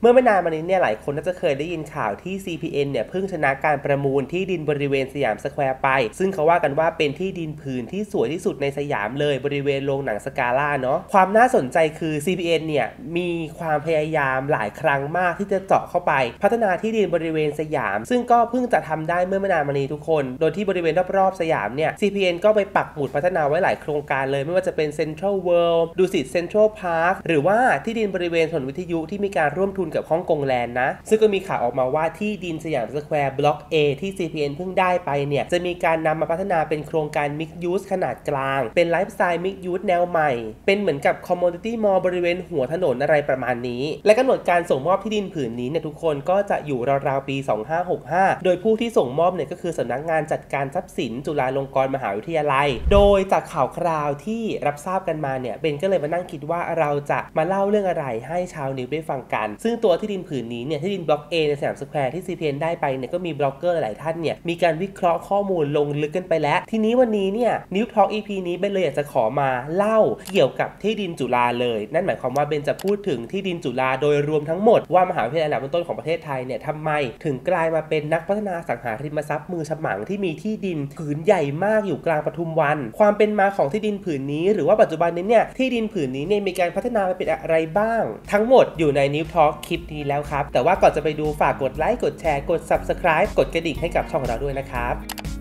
เมื่อไม่นานมานี้เนี่ยหลายคนน่าจะเคยได้ยินข่าวที่ CPN เนี่ยเพิ่งชนะการประมูลที่ดินบริเวณสยามสแควร์ไปซึ่งเขาว่ากันว่าเป็นที่ดินผืนที่สวยที่สุดในสยามเลยบริเวณโรงหนังสกาล่าเนาะความน่าสนใจคือ CPN เนี่ยมีความพยายามหลายครั้งมากที่จะเจาะเข้าไปพัฒนาที่ดินบริเวณสยามซึ่งก็เพิ่งจะทำได้เมื่อไม่นานมานี้ทุกคนโดยที่บริเวณรอบๆสยามเนี่ย CPN ก็ไปปักหมุดพัฒนาไว้หลายโครงการเลยไม่ว่าจะเป็น Central World ดุสิต Central Park หรือว่าที่ดินบริเวณถนนวิทยุที่มีการร่วมทุนกับฮ่องกงแลนด์นะซึ่งก็มีข่าวออกมาว่าที่ดินสยามสแควร์บล็อก A ที่ CPN เพิ่งได้ไปเนี่ยจะมีการนำมาพัฒนาเป็นโครงการ Mixed Use ขนาดกลางเป็นไลฟ์สไตล์ Mixed Use แนวใหม่เป็นเหมือนกับ Commodity Mall บริเวณหัวถนนอะไรประมาณนี้และกำหนดการส่งมอบที่ดินผืนนี้เนี่ยทุกคนก็จะอยู่ราวๆปี2565โดยผู้ที่ส่งมอบเนี่ยก็คือสำนักงานจัดการทรัพย์สินจุฬาลงกรณ์มหาวิทยาลัยโดยจากข่าวคราวที่รับทราบกันมาเนี่ยเบนก็เลยมานั่งคิดว่าเราจะมาเล่าเรื่องอะไรให้ชาวนิวได้ฟังกันซึ่งตัวที่ดินผืนนี้เนี่ยที่ดินบล็อก A ในสยามสแควร์ที่ CPN ได้ไปเนี่ยก็มีบล็อกเกอร์หลายท่านเนี่ยมีการวิเคราะห์ข้อมูลลงลึกกันไปแล้วทีนี้วันนี้เนี่ยนิวทอล์ก EP นี้เบนเลยอยากจะขอมาเล่าเกี่ยวกับที่ดินจุฬาเลยนั่นหมายความว่าเบนจะพูดถึงที่ดินจุฬาโดยรวมทั้งหมดว่ามหาวิทยาลัยอันดับต้นของประเทศไทยเนี่ยทำไมถึงกลายมาเป็นนักพัฒนาสังหาริมทรัพย์มือฉมังที่มีที่ดินผืนใหญ่มากอยู่กลางปทุมวันความเป็นมาของที่ดินผืนนี้หรือว่าปัจจุบันนี้เนี่ยที่ดินผืนนี้เนี่ยมีการพัฒนาไปเป็นอะไรบ้างทั้งหมดอยู่ใน New Talk คลิปนี้แล้วครับแต่ว่าก่อนจะไปดูฝากกดไลค์กดแชร์กด Subscribe กดกระดิ่งให้กับช่องของเราด้วยนะครับ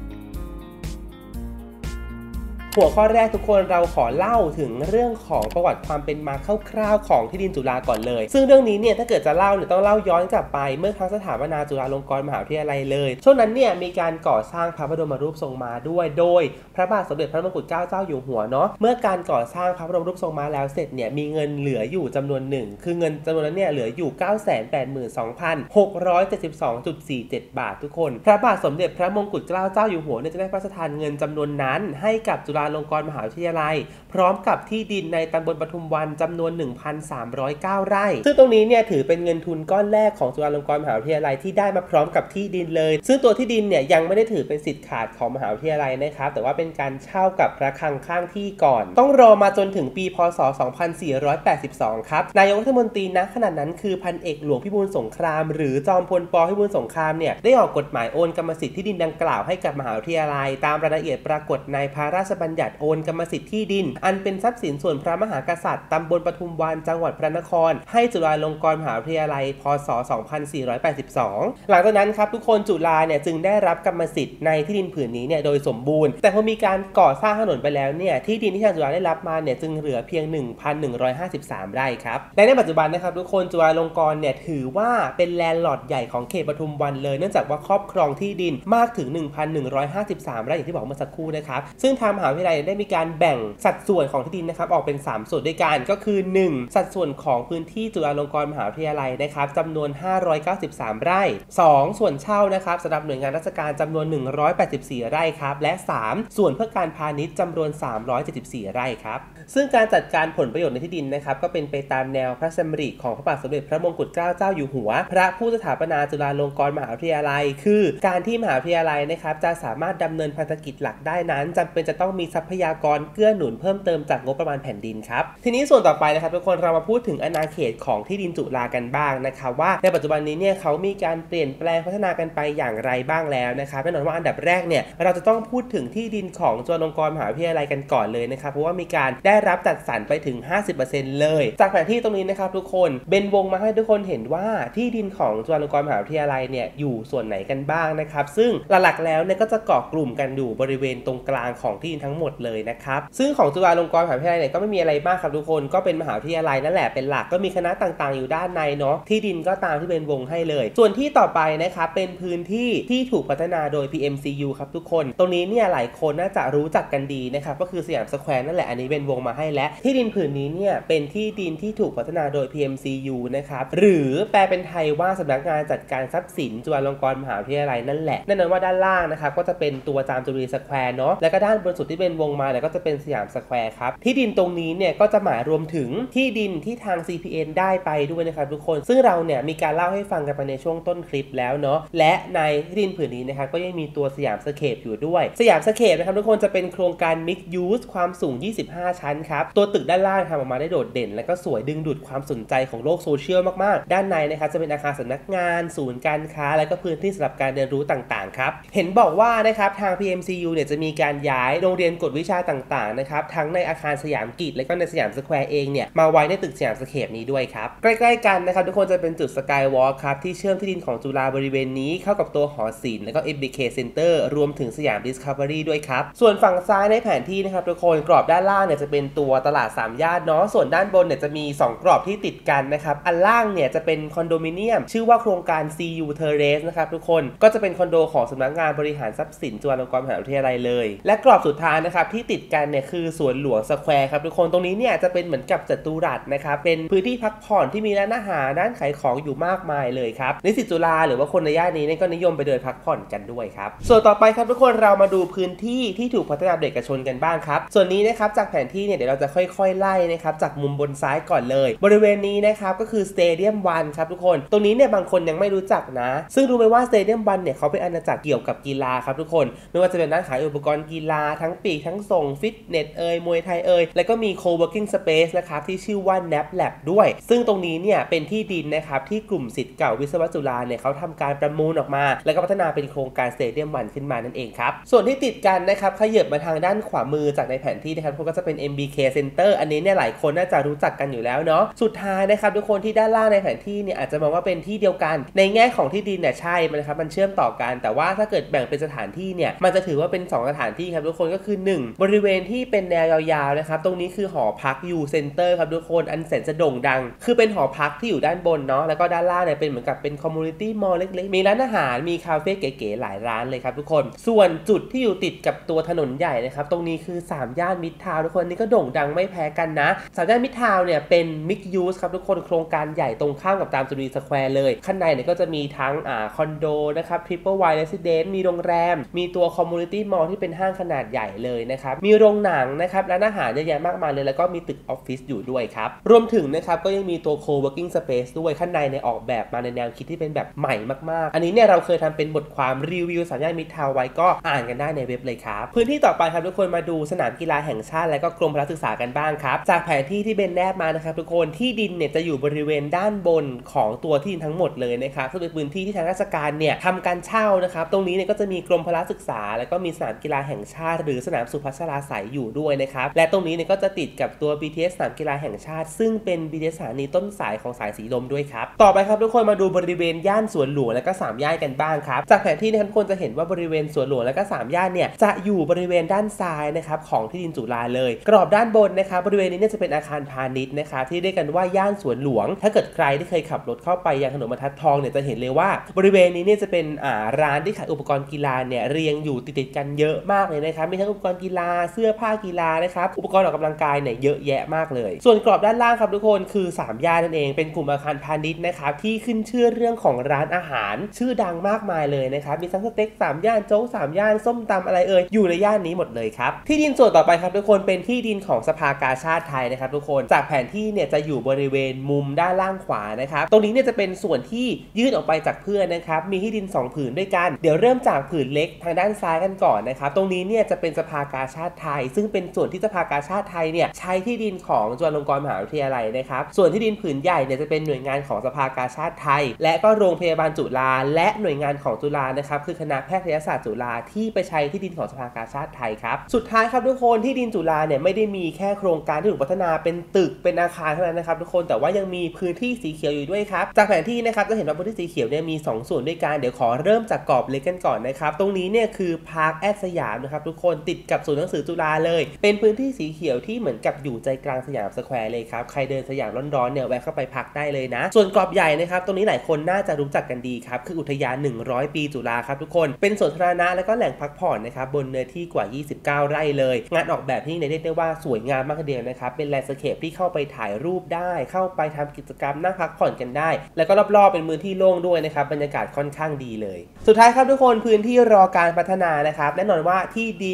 หัวข้อแรกทุกคนเราขอเล่าถึงเรื่องของประวัติความเป็นมาคร่าวๆของที่ดินจุฬาก่อนเลยซึ่งเรื่องนี้เนี่ยถ้าเกิดจะเล่าเนี่ยต้องเล่าย้อนกลับไปเมื่อครั้งสถาปนาจุฬาลงกรณ์มหาวิทยาลัยเลยช่วงนั้นเนี่ยมีการก่อสร้างพระบรมรูปทรงม้าด้วยโดยพระบาทสมเด็จพระมงกุฎเกล้าเจ้าอยู่หัวเนาะเมื่อการก่อสร้างพระบรมรูปทรงม้าแล้วเสร็จเนี่ยมีเงินเหลืออยู่จำนวนหนึ่งคือเงินจำนวนนั้นเนี่ยเหลืออยู่ 982,672.47 บาททุกคนพระบาทสมเด็จพระมงกุฎเกล้าเจ้าอยู่หัวเนี่ยจะได้พระราชทานเงินจำนวนนั้นให้กับจุฬาลงกรณ์มหาวิทยาลัยพร้อมกับที่ดินในตำบลปทุมวันจำนวน 1,309 ไร่ซึ่งตรงนี้เนี่ยถือเป็นเงินทุนก้อนแรกของจุฬาลงกรณ์มหาวิทยาลัยที่ได้มาพร้อมกับที่ดินเลยซึ่งตัวที่ดินเนี่ยยังไม่ได้ถือเป็นสิทธิ์ขาดของมหาวิทยาลัยนะครับแต่ว่าเป็นการเช่ากับระฆังข้างที่ก่อนต้องรอมาจนถึงปีพ.ศ. 2482 ครับนายกรัฐมนตรีณขณะนั้นคือพันเอกหลวงพิบูลสงครามหรือจอมพลป.พิบูลสงครามเนี่ยได้ออกกฎหมายโอนกรรมสิทธิ์ที่ดินดังกล่าวให้กับมหาวิทยาลัยตามรายละเอียดปรากฏในพระราชบัญญัติโอนกรรมสิทธิ์ที่ดินอันเป็นทรัพย์สินส่วนพระมหากษัตริย์ตำบลปทุมวันจังหวัดพระนครให้จุฬาลงกรณ์มหาวิทยาลัยพ.ศ. 2482 หลังจากนั้นครับทุกคนจุฬาเนี่ยจึงได้รับกรรมสิทธิ์ในที่ดินผืนนี้เนี่ยโดยสมบูรณ์แต่พอมีการก่อสร้างถนนไปแล้วเนี่ยที่ดินที่ทางจุฬาได้รับมาเนี่ยจึงเหลือเพียง 1,153 ไร่ครับและในปัจจุบันนะครับทุกคนจุฬาลงกรณ์เนี่ยถือว่าเป็นแลนด์ลอร์ดใหญ่ของเขตปทุมวันเลยเนื่องจากว่าครอบครองที่ดินมากถึง 1,153 ไร่อย่างที่บอกเมื่อสักครู่นะครับซึ่งทางมหาวิทยาลัยได้มีการแบ่งสัดส่วนของที่ดินนะครับออกเป็น3ส่วนด้วยกันก็คือ1สัดส่วนของพื้นที่จุฬาลงกรณ์มหาวิทยาลัยนะครับจำนวน593ไร่2ส่วนเช่านะครับสำหรับหน่วยงานราชการจำนวน184ไร่ครับและ3ส่วนเพื่อการพาณิชย์จำนวน374ไร่ครับซึ่งการจัดการผลประโยชน์ในที่ดินนะครับก็เป็นไปตามแนวพระราชดำริของพระบาทสมเด็จพระมงกุฎเกล้าเจ้าอยู่หัวพระผู้สถาปนาจุฬาลงกรณ์มหาวิทยาลัยคือการที่มหาวิทยาลัยนะครับจะสามารถดำเนินพันธกิจหลักได้นั้นจำเป็นจะต้องมีทรัพยากรเกื้อหนุนเพิ่มเติมจากงบประมาณแผ่นดินครับทีนี้ส่วนต่อไปนะครับทุกคนเรามาพูดถึงอาณาเขตของที่ดินจุฬากันบ้างนะครับว่าในปัจจุบันนี้เนี่ยเขามีการเปลี่ยนแปลงพัฒนากันไปอย่างไรบ้างแล้วนะครับแน่นอนว่าอันดับแรกเนี่ยเราจะต้องพูดถึงที่ดินของจุฬาลงกรณ์มหาวิทยาลัยกันก่อนเลยนะครับเพราะว่ามีการได้รับจัดสรรไปถึง 50% เลยจากแผนที่ตรงนี้นะครับทุกคนเบนวงมาให้ทุกคนเห็นว่าที่ดินของจุฬาลงกรณ์มหาวิทยาลัยเนี่ยอยู่ส่วนไหนกันบ้างนะครับซึ่งหลักๆแล้วเนี่ยก็จะเกาะกลุ่มกันอยู่บริเวณตรงกลางของที่ดินทั้งหมดเลยนะครับซึ่งของจุฬาลงกรณ์มหาวิทยาลัยเนี่ยก็ไม่มีอะไรมากครับทุกคนก็เป็นมหาวิทยาลัยนั่นแหละเป็นหลักก็มีคณะต่างๆอยู่ด้านในเนาะที่ดินก็ตามที่เบนวงให้เลยส่วนที่ต่อไปนะครับเป็นพื้นที่ที่ถูกพัฒนาโดย PMCU ครับทุกคนตรงนี้เนี่ยหลายคนน่าจะรู้จักกันดีนะครับก็คือสยามสแควร์นั่นแหละอันนี้เบนวงมาให้และที่ดินผืนนี้เนี่ยเป็นที่ดินที่ถูกพัฒนาโดย PMCU นะครับหรือแปลเป็นไทยว่าสำนักงานจัดการทรัพย์สินจุฬาลงกรณ์มหาวิทยาลัยนั่นแหละแน่นอนว่าด้านล่างนะครับก็จะเป็นตัวจามจุรีสแควร์เนาะแล้วก็ด้านบนสุดที่เบเป็นวงมาเนี่ยก็จะเป็นสยามสแควร์ครับที่ดินตรงนี้เนี่ยก็จะหมายรวมถึงที่ดินที่ทาง CPN ได้ไปด้วยนะครับทุกคนซึ่งเราเนี่ยมีการเล่าให้ฟังกันไปในช่วงต้นคลิปแล้วเนาะและในที่ดินผืนนี้นะครับก็ยังมีตัวสยามสเคปอยู่ด้วยสยามสเคปนะครับทุกคนจะเป็นโครงการ Mixed Use ความสูง25ชั้นครับตัวตึกด้านล่างทำออกมาได้โดดเด่นและก็สวยดึงดูดความสนใจของโลกโซเชียลมากๆด้านในนะครับจะเป็นอาคารสำนักงานศูนย์การค้าและก็พื้นที่สำหรับการเรียนรู้ต่างๆครับเห็นบอกว่านะครับทาง PMCU เนี่ยจะมีการย้ายโรงเรียนกฎวิชาต่างๆนะครับทั้งในอาคารสยามกิจและก็ในสยามสแควร์เองเนี่ยมาไว้ในตึกสยามสเคปนี้ด้วยครับใกล้ๆกันนะครับทุกคนจะเป็นจุดสกายวอล์คครับที่เชื่อมที่ดินของจุฬาบริเวณนี้เข้ากับตัวหอศิลป์และก็ MBK Center รวมถึงสยาม Discovery ด้วยครับส่วนฝั่งซ้ายในแผนที่นะครับทุกคนกรอบด้านล่างเนี่ยจะเป็นตัวตลาด3ย่านเนาะส่วนด้านบนเนี่ยจะมี2กรอบที่ติดกันนะครับอันล่างเนี่ยจะเป็นคอนโดมิเนียมชื่อว่าโครงการ CU Terrace นะครับทุกคนก็จะเป็นคอนโดของสำนักงานบริหารทรัพย์สินจุฬาลงกรณ์มหาวิทยาลัยเลยและกรอบสุดท้ายนะครับที่ติดกันเนี่ยคือสวนหลวงสแควร์ครับทุกคนตรงนี้เนี่ยจะเป็นเหมือนกับจัตุรัสนะครับเป็นพื้นที่พักผ่อนที่มีร้านอาหารร้านขายของอยู่มากมายเลยครับนิสิตจุฬาหรือว่าคนในย่านนี้ก็นิยมไปเดินพักผ่อนกันด้วยครับส่วนต่อไปครับทุกคนเรามาดูพื้นที่ที่ถูกพัฒนาโดยเอกชนกันบ้างครับส่วนนี้นะครับจากแผนที่เนี่ยเดี๋ยวเราจะค่อยๆไล่นะครับจากมุมบนซ้ายก่อนเลยบริเวณนี้นะครับก็คือสเตเดียมวันครับทุกคนตรงนี้เนี่ยบางคนยังไม่รู้จักนะซึ่งรู้ไหมว่าสเตเดียมวันเนี่ยเขาเป็นอาณาจักรเกี่ยวกับกีฬาครับทุกคนไม่ว่าจะเป็นร้านขายอุปกรณ์กีฬาทั้งปีกทั้งส่งฟิตเนสมวยไทยแล้วก็มี co-working space นะครับที่ชื่อว่า NAP Lab ด้วยซึ่งตรงนี้เนี่ยเป็นที่ดินนะครับที่กลุ่มศิษย์เก่าวิศวะจุฬาเนี่ยเขาทำการประมูลออกมาแล้วก็พัฒนาเป็นโครงการสเตเดียมวันขึ้นมานั่นเองครับส่วนที่ติดกันนะครับขยับมาทางด้านขวามือจากในแผนที่นะครับก็จะเป็น MBK Center อันนี้เนี่ยหลายคนน่าจะรู้จักกันอยู่แล้วเนาะสุดท้ายนะครับทุกคนที่ด้านล่างในแผนที่เนี่ยอาจจะมองว่าเป็นที่เดียวกันในแง่ของที่ดินเนี่ยใช่นะครับมันเชื่อมต่อกันแต่ว่าถ้าเกิดแบ่งเป็นสถานที่เนี่ยมันจะถือว่าเป็น2สถานที่ครับทุกคนก็คือ1บริเวณที่เป็นแนวยาวๆนะครับตรงนี้คือหอพักยูเซ็นเตอร์ครับทุกคนอันแสนจะโด่งดังคือเป็นหอพักที่อยู่ด้านบนเนาะแล้วก็ด้านล่างเนี่ยเป็นเหมือนกับเป็นคอมมูนิตี้มอลล์เล็กๆมีร้านอาหารมีคาเฟ่เก๋ๆหลายร้านเลยครับทุกคนส่วนจุดที่อยู่ติดกับตัวถนนใหญ่นะครับตรงนี้คือ3ย่านมิตรทาวน์ทุกคนนี่ก็โด่งดังไม่แพ้กันนะ3ย่านมิตรทาวน์เนี่ยเป็นมิกซ์ยูสครับทุกคนโครงการใหญ่ตรงข้ามกับตามจุฬาสแควร์เลยข้างในเนี่ยก็จะมีทั้งคอนโดนะครับ Triple Y Residence มีโรงแรมมีตัวคอมมูนิตี้มอลล์ที่เป็นห้างขนาดใหญ่เลยนะครับมีโรงหนังนะครับร้านอาหารเยอะแยะมากมายเลยแล้วก็มีตึกออฟฟิศอยู่ด้วยครับรวมถึงนะครับก็ยังมีตัว co-working space ด้วยข้างในเนี่ยออกแบบมาในแนวคิดที่เป็นแบบใหม่มากๆอันนี้เนี่ยเราเคยทำเป็นบทความรีวิว3ย่านมิตรทาวน์ไว้ก็อ่านกันได้ในเว็บเลยครับพื้นที่ต่อไปครับทุกคนมาดูสนามกีฬาแห่งชาติและก็กรมพละศึกษากันบ้างครับจากแผนที่ที่เบนแนบมานะครับทุกคนที่ดินเนี่ยจะอยู่บริเวณด้านบนของตัวที่ดินทั้งหมดเลยนะครับซึ่งเป็นพื้นที่ที่ทางราชการเนี่ยทำการเช่านะครับตรงนี้เนี่ยก็จะมีกรมพละศึกษาแล้วก็มีสนามกีฬาแห่งชาติหรือสนามสุพัชราไสยอยู่ด้วยนะครับและตรงนี้เนี่ยก็จะติดกับตัว BTS สนามกีฬาแห่งชาติซึ่งเป็น BTS สถานีต้นสายของสายสีลมด้วยครับต่อไปครับทุกคนมาดูบริเวณย่านสวนหลวงและก็3ย่านกันบ้างครับจากแผนที่นะครับทุกคนจะเห็นว่าบริเวณสวนหลวงและก็3ย่านเนี่ยจะอยู่บริเวณด้านซ้ายนะครับของที่ดินจุฬาเลยกรอบด้านบนนะครับบริเวณนี้เนี่ยจะเป็นอาคารพาณิชย์นะครับที่เรียกกันว่าย่านสวนหลวงถ้าเกิดใครที่เคยขับรถเข้าไปยังถนนบรรทัดทองเนี่ยจะเห็นเลยว่าบริเวณนี้เนี่ยจะเป็นร้านที่ขายอุปกรณ์กีฬาเนี่ยเรียงอยู่ติดๆกันเยอะมากเลยนะครับมีทั้งอุปกรณ์กีฬาเสื้อผ้ากีฬานะครับอุปกรณ์ออกกำลังกายเนี่ยเยอะแยะมากเลยส่วนกรอบด้านล่างครับทุกคนคือ3ย่านนั่นเองเป็นกลุ่มอาคารพาณิชย์นะครับที่ขึ้นชื่อเรื่องของร้านอาหารชื่อดังมากมายเลยนะครับมีทั้งสเต็ก3ย่านโจ๊ก3ย่านส้มตำอะไรอยู่ในย่านนี้หมดเลยครับที่ดินส่วนต่อไปครับทุกคนเป็นที่ดินของสภากาชาดไทยนะครับทุกคนจากแผนที่เนี่ยจะอยู่บริเวณมุมด้านล่างขวานะครับตรงนี้เนี่ยจะเป็นส่วนที่ยื่นออกไปจากเพื่อนนะครับมีที่ดิน2ผืนด้วยกันเดี๋ยวเริ่มจากผืนเล็กทางด้านซ้ายกันก่อนนะครับตรงนี้เนี่ยจะเป็นสภากาชาดไทยซึ่งเป็นส่วนที่สภากาชาดไทยเนี่ยใช้ที่ดินของจุฬาลงกรณ์มหาวิทยาลัยนะครับส่วนที่ดินผืนใหญ่เนี่ยจะเป็นหน่วยงานของสภากาชาดไทยและก็โรงพยาบาลจุฬาและหน่วยงานของจุฬานะครับคือคณะแพทยศาสตร์จุฬาที่ไปใช้ที่ดินของสภากาชาดไทยครับสุดท้ายครับทุกคนที่ดินจุฬาเนี่ยไม่ได้มีแค่โครงการที่ถูกพัฒนาเป็นตึกเป็นอาคารเท่านั้นนะครับทุกคนแต่ว่ายังมีพื้นที่สีเขียวอยู่ด้วยครับจากแผนที่นะครับจะเห็นว่าพื้นที่สีเขียวเนี่ยมี2ส่วนด้วยกันเดี๋ยวขอเริ่มจากกรอบเล็กกันก่อนนะครับตรงนี้เนี่ยคือพาร์คแอดสยามนะครับทุกคนติดกับศูนย์หนังสือจุฬาเลยเป็นพื้นที่สีเขียวที่เหมือนกับอยู่ใจกลางสยามสแควร์เลยครับใครเดินสยามร้อนๆเนี่ยแวะเข้าไปพักได้เลยนะส่วนกรอบใหญ่นะครับตรงนี้หลายคนน่าจะรู้จักกันดีครับคืออุทยาน100ปีจุฬาครับทุกคนเป็นสวนสาธารณะและก็แหล่งพักผ่อนนะครับบนเนื้อที่กว่า29ไร่เลยงานออกแบบที่เรียกได้ว่าสวยงามมากทีเดียวนะครับเป็นแลนด์สเคปที่เข้าไปถ่ายรูปได้เข้าไปทำกิจกรรมนั่งพักผ่อนกันได้แล้วก็รอบๆเป็นพื้นที่โล่งด้วยนะครับบรรยากาศค่อนข้างดีเลยสุดท้ายครับทุกคนพื้นที่รอการพัฒนานะครับแน่นอนว่าที่ดินที่อยู่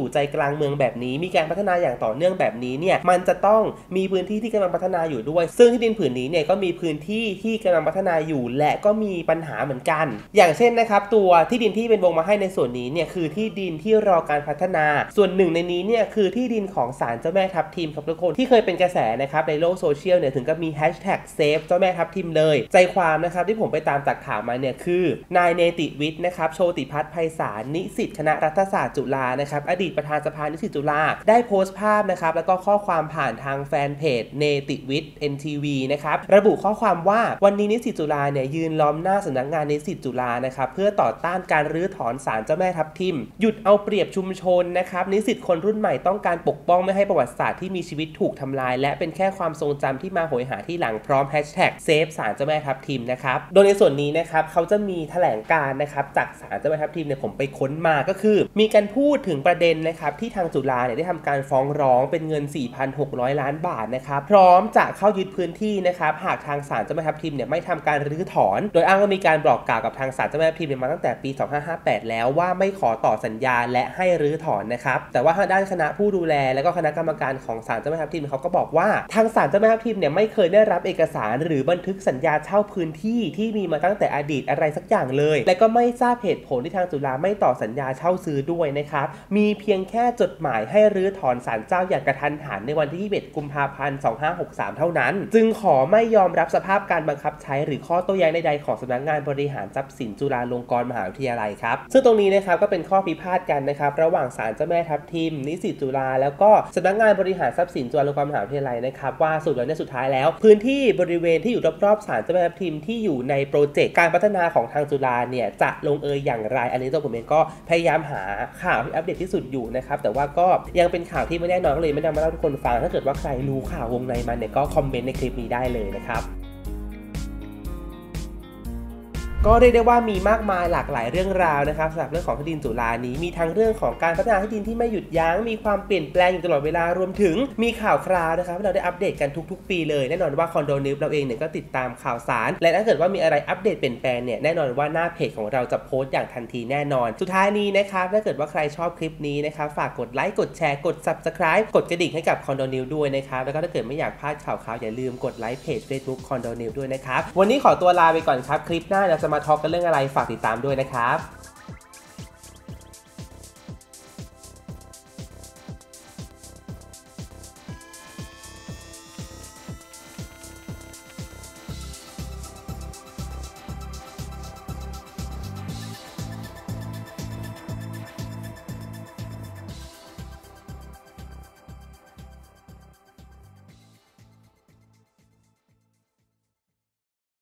อยู่ใจกลางเมืองแบบนี้มีการพัฒนาอย่างต่อเนื่องแบบนี้เนี่ยมันจะต้องมีพื้นที่ที่กำลังพัฒนาอยู่ด้วยซึ่งที่ดินผืนนี้เนี่ยก็มีพื้นที่ที่กำลังพัฒนาอยู่และก็มีปัญหาเหมือนกันอย่างเช่นนะครับตัวที่ดินที่เป็นวงมาให้ในส่วนนี้เนี่ยคือที่ดินที่รอการพัฒนาส่วนหนึ่งในนี้เนี่ยคือที่ดินของศาลเจ้าแม่ทับทิมครับทุกคนที่เคยเป็นกระแสนะครับในโลกโซเชียลเนี่ยถึงกับมีแฮชแท็กเซฟเจ้าแม่ทับทิมเลยใจความนะครับที่ผมไปตามจากข่าวมาเนี่ยคือนายเนติวิทย์นะครับโชติพัฒน์ไพศาลนิสิตคณะรัฐศาสตร์จุฬานะครับอดีตประธานสภานิสิตจุฬาได้โพสต์ภาพนะครับแล้วก็ข้อความผ่านทางแฟนเพจเนติวิทย์ NTV นะครับระบุข้อความว่าวันนี้นิสิตจุฬาเนี่ยยืนล้อมหน้าสำนักงานนิสิตจุฬานะครับเพื่อต่อต้านการรื้อถอนศาลเจ้าแม่ทับทิมหยุดเอาเปรียบชุมชนนะครับนิสิตคนรุ่นใหม่ต้องการปกป้องไม่ให้ประวัติศาสตร์ที่มีชีวิตถูกทำลายและเป็นแค่ความทรงจำที่มาโหยหาที่หลังพร้อมแฮชแท็กเซฟศาลเจ้าแม่ทับทิมนะครับโดยในส่วนนี้นะครับเขาจะมีแถลงการนะครับจากศาลเจ้าแม่ทับทิมเนี่ยผมไปค้นมาก็คือมีการพูดถึงประเด็นนะครับที่ทางจุฬาเนี่ยได้ทำการฟ้องร้องเป็นเงิน 4,600 ล้านบาทนะครับพร้อมจะเข้ายึดพื้นที่นะครับหากทางศาลเจ้าแม่ทับทิมเนี่ยไม่ทำการรื้อถอนโดยอ้างว่ามีการบอกกล่าวกับทางศาลเจ้าแม่ทับทิมมาตั้งแต่ปี 2558 แล้วว่าไม่ขอต่อสัญญาและให้รื้อถอนนะครับแต่ว่าทางด้านคณะผู้ดูแลและก็คณะกรรมการของศาลเจ้าแม่ทับทิมเขาก็บอกว่าทางศาลเจ้าแม่ทับทิมเนี่ยไม่เคยได้รับเอกสารหรือบันทึกสัญญาเช่าพื้นที่ที่มีมาตั้งแต่อดีตอะไรสักอย่างเลยและก็ไม่ทราบเหตุผลที่ทางจุฬาไม่ต่อสัญญาเช่าซื้อด้วยนะครับมีเพียงแค่จดหมายให้รื้อถอนศาลเจ้าอย่างกระทันหันในวันที่ 21 กุมภาพันธ์ 2563 เท่านั้นจึงขอไม่ยอมรับสภาพการบังคับใช้หรือข้อโต้แย้งใดๆของสำนักงานบริหารทรัพย์สินจุฬาลงกรณ์มหาวิทยาลัยครับซึ่งตรงนี้นะครับก็เป็นข้อพิพาทกันนะครับระหว่างศาลเจ้าแม่ทับทิมนิสิตจุฬาแล้วก็สำนักงานบริหารทรัพย์สินจุฬาลงกรณ์มหาวิทยาลัยนะครับว่าสุดแล้วเนี่ยสุดท้ายแล้วพื้นที่บริเวณที่อยู่รอบๆศาลเจ้าแม่ทับทิมที่อยู่ในโปรเจกต์การพัฒนาของทางจุฬาเนี่ยจะลงเอยอย่างไรอันนี้ตัวผมเองก็พยายามหาข่าวที่อัปเดตที่สุดอยู่นะครับแต่ว่าก็ยังเป็นข่าวที่ไม่แน่นอนก็เลยไม่นำมาเล่าทุกคนฟังถ้าเกิดว่าใครรู้ข่าววงในมันเนี่ยก็คอมเมนต์ในคลิปนี้ได้เลยนะครับก็เรียกได้ว่ามีมากมายหลากหลายเรื่องราวนะครับสำหรับเรื่องของที่ดินจุฬานี้มีทั้งเรื่องของการพัฒนาที่ดินที่ไม่หยุดยั้งมีความเปลี่ยนแปลงอยู่ตลอดเวลารวมถึงมีข่าวคราวนะครับที่เราได้อัปเดตกันทุกๆปีเลยแน่นอนว่าคอนโดนิวเราเองเนี่ยก็ติดตามข่าวสารและถ้าเกิดว่ามีอะไรอัปเดตเปลี่ยนแปลงเนี่ยแน่นอนว่าหน้าเพจของเราจะโพสต์อย่างทันทีแน่นอนสุดท้ายนี้นะครับถ้าเกิดว่าใครชอบคลิปนี้นะครับฝากกดไลค์กดแชร์กด Subscribe กดกระดิ่งให้กับคอนโดนิวด้วยนะครับแล้วก็ถ้าเกิดไม่อยากพลาดข่าวอย่าลืมกดไลค์เพจ Facebook คอนโดนิวด้วยนะครับวันนี้ขอตัวลาไปก่อนครับคลิปหน้าเราจะมาทอล์กกันเรื่องอะไรฝากติดตามด้วยนะครับ